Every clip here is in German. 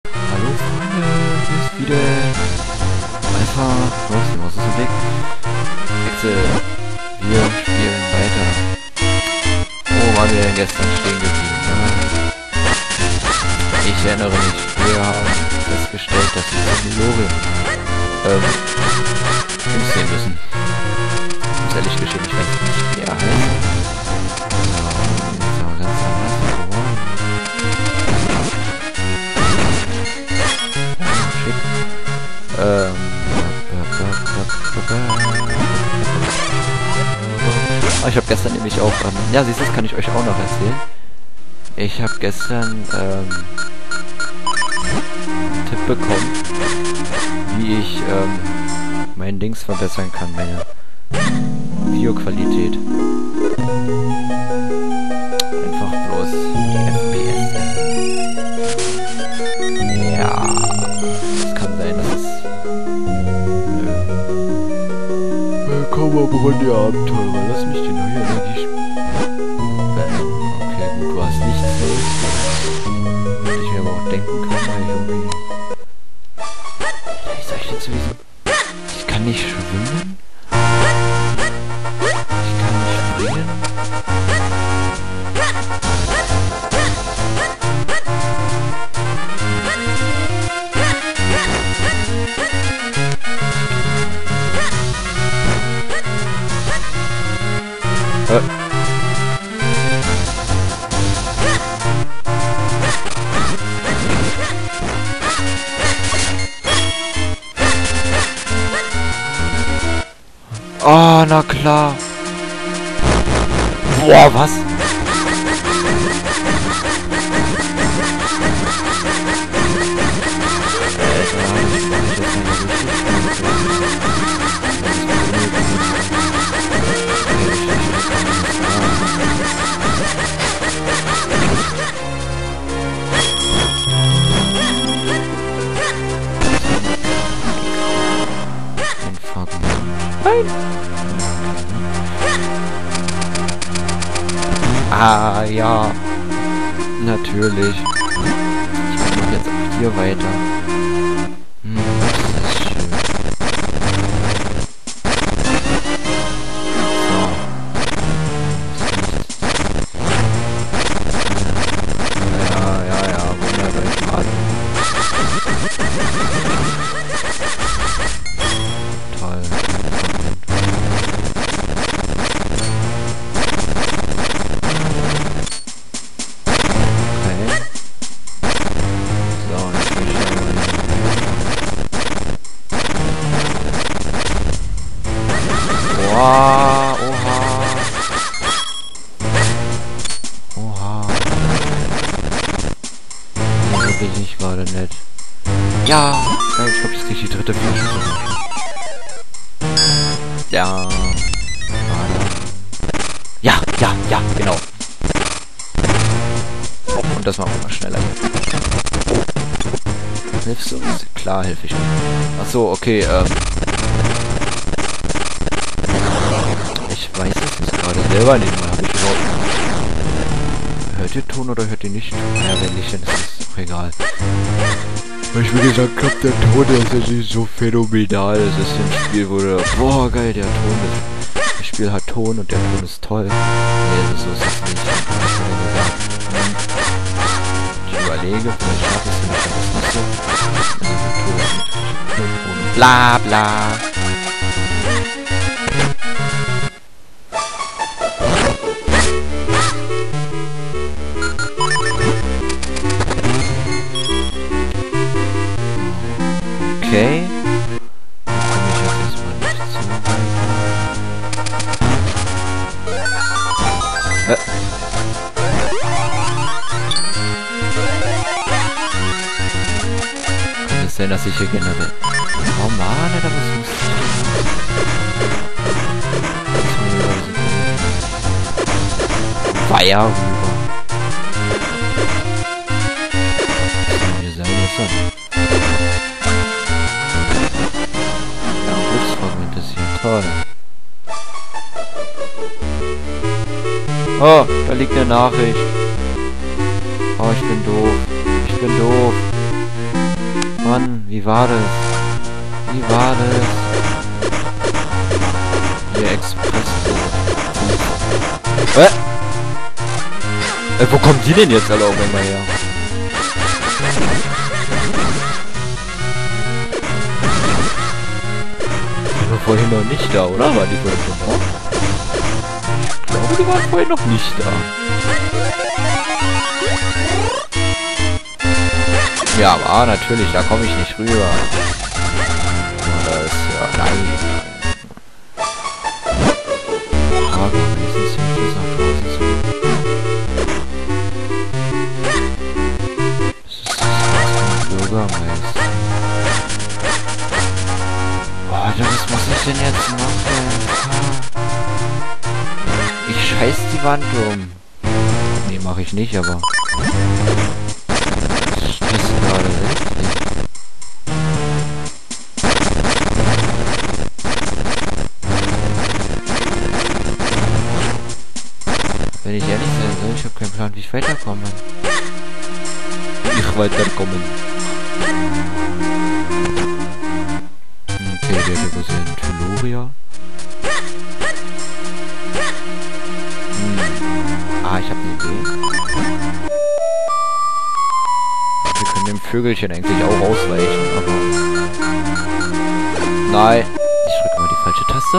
Hallo Freunde, hier ist wieder Alpha, los, die Maus ist im Weg. Excel, wir spielen weiter. Wo waren wir denn gestern stehen geblieben? Ich erinnere mich, wir haben festgestellt, dass wir Lore sehen müssen. Muss ehrlich gestehen, ich weiß nicht, wie er heißt. Ich habe gestern nämlich auch, ja, siehst du, das kann ich euch auch noch erzählen. Ich habe gestern einen Tipp bekommen, wie ich mein Dings verbessern kann, meine Videoqualität. Einfach bloß die FPS. Ja, es kann sein, dass es... Komm mal, Runde Abenteurer, lass mich die neue Energie okay, gut, du hast nichts selbst. Hätte ich mir aber auch denken können, weil ich irgendwie... Wie soll ich denn sowieso... Ich kann nicht schwimmen? Ich kann nicht springen? Oh, na klar. Boah, was? Ah, ja. Natürlich. Ich mache jetzt auch hier weiter. Das ist schön. So. Ja, wundert euch mal. Toll. Oha. Nee, wirklich nicht gerade nett. Ja, ich glaube, jetzt krieg ich die dritte Flasche. Ja. Ja, genau. Und das machen wir mal schneller hier. Hilfst du uns? Klar, helfe ich dir. Achso, okay, ich weiß es jetzt gerade selber nicht mehr. Hab ich überhaupt... Hört ihr Ton oder hört ihr nicht Ton? Ja, wenn nicht, dann ist es auch egal. Ich würde sagen, der Ton ist ja nicht so phänomenal. Es ist ein Spiel, wo der... Boah, geil, der Ton ist... Das Spiel hat Ton und der Ton ist toll. Nee, so ist es nicht. Ich überlege, vielleicht schaffe ich es nicht so. Bla bla. Okay. Kann es sein, dass ich hier generell... Oh Mann, Alter, was muss ich... Feier rüber. Was soll hier sein, was soll? Ja, Glücksfragment ist hier. Toll. Oh, da liegt eine Nachricht. Oh, ich bin doof. Ich bin doof. Wie war das? Wie war das? Hier Express. Wo kommen die denn jetzt alle auf einmal her? Die waren vorhin noch nicht da, oder? War die vorhin schon da? Ich glaube, die waren vorhin noch nicht da. Ja, aber natürlich, da komme ich nicht rüber. Das ist ja... Nein. Aber wenigstens hilft es nach draußen zu gehen. Das ist das Bürgermeister. Boah, was muss ich denn jetzt machen? Ich scheiß die Wand um. Nee, mache ich nicht, aber... Gerade richtig. Wenn ich ehrlich sein soll, ich habe keinen Plan, wie ich weiterkomme. Ich weiterkommen. Okay, der hat was in Teluria. Ah, ich habe eine Idee. Wir können dem Vögelchen eigentlich auch ausweichen, aber... Nein. Ich drücke mal die falsche Taste.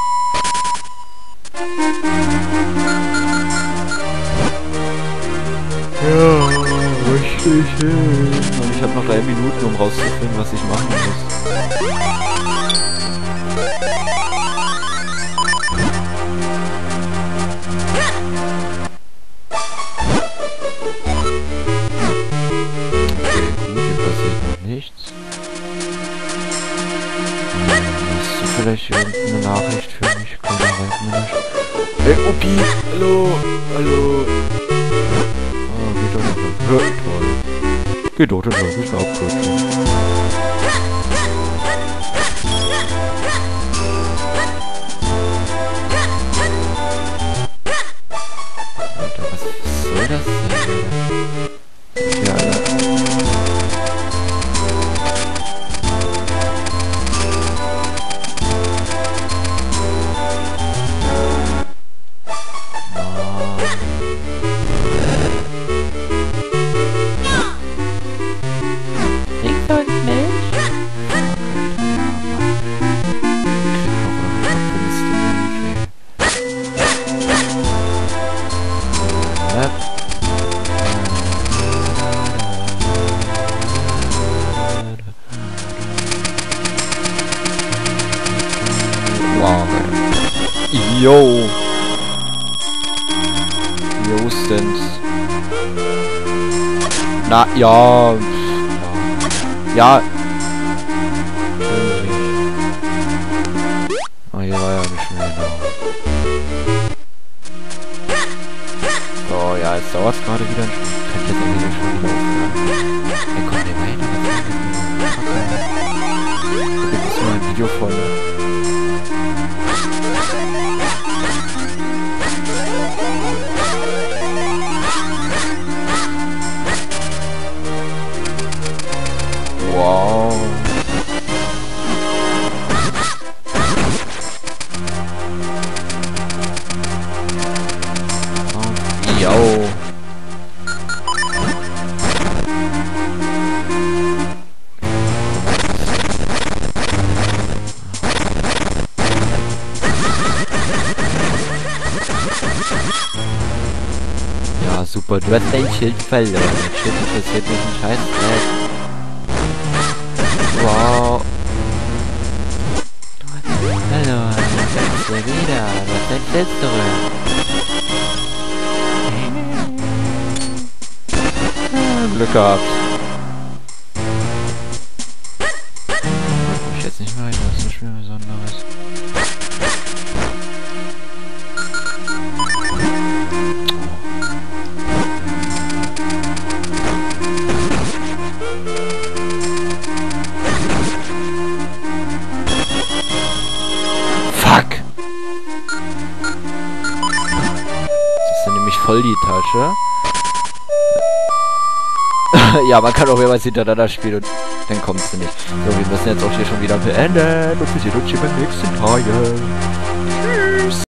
Ja, richtig hin. Und ich habe noch 3 Minuten, um rauszufinden, was ich machen muss. Nichts. Hast du vielleicht irgendeine Nachricht für mich? Kleiner Reitmensch. Hey, Opi! Hallo! Hallo! Oh, geht doch noch lang. Ja, toll. Geht doch noch lang. Ist auch gut. Alter, was soll das denn? Ja, Alter. Yo! Jostens. Na, ja. Ja. Oh, hier war ja nicht mehr da. So, ja, jetzt dauert es gerade wieder. Ich könnte jetzt irgendwie schon wieder aufhören. Ey, kommt der weiter? Da gibt es mal ein Video von. Wow. Yo. Ja, super. Du hast dein Schild verloren. Das Schild interessiert mich ein Scheiß. Wow. Hallo, da ist er wieder. Was ist das zurück? Glück gehabt. Ich jetzt nicht mehr weiter, das ist nicht mehr Besonderes. Fuck! Das ist ja nämlich voll die Tasche. Ja, man kann auch mehrmals hintereinander spielen und dann kommst du nicht. So, wir müssen jetzt auch hier schon wieder beenden und wir sehen uns hier beim nächsten Teil. Tschüss.